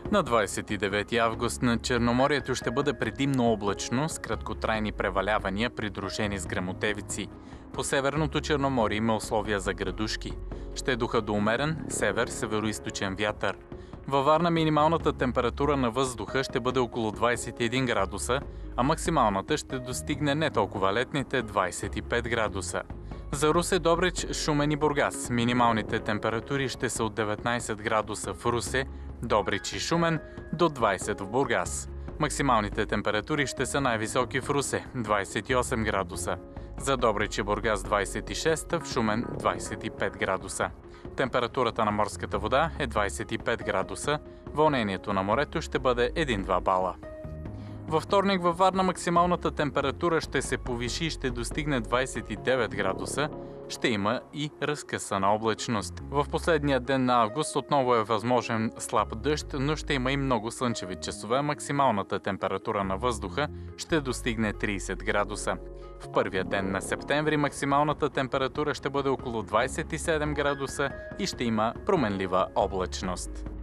На 29 август на Черноморието ще бъде предимно облачно с краткотрайни превалявания, придружени с гръмотевици. По Северното Черноморие има условия за градушки. Ще духа до умерен север-североизточен вятър. Във Варна минималната температура на въздуха ще бъде около 21 градуса, а максималната ще достигне не толкова летните 25 градуса. За Русе, Добрич, Шумен и Бургас минималните температури ще са от 19 градуса в Русе, Добрич и Шумен до 20 в Бургас. Максималните температури ще са най-високи в Русе – 28 градуса. За Добрич и Бургас 26, в Шумен 25 градуса. Температурата на морската вода е 25 градуса, вълнението на морето ще бъде 1-2 бала. Във вторник във Варна максималната температура ще се повиши и ще достигне 29 градуса. Ще има и разкъсана облачност. В последния ден на август отново е възможен слаб дъжд, но ще има и много слънчеви часове. Максималната температура на въздуха ще достигне 30 градуса. В първия ден на септември максималната температура ще бъде около 27 градуса и ще има променлива облачност.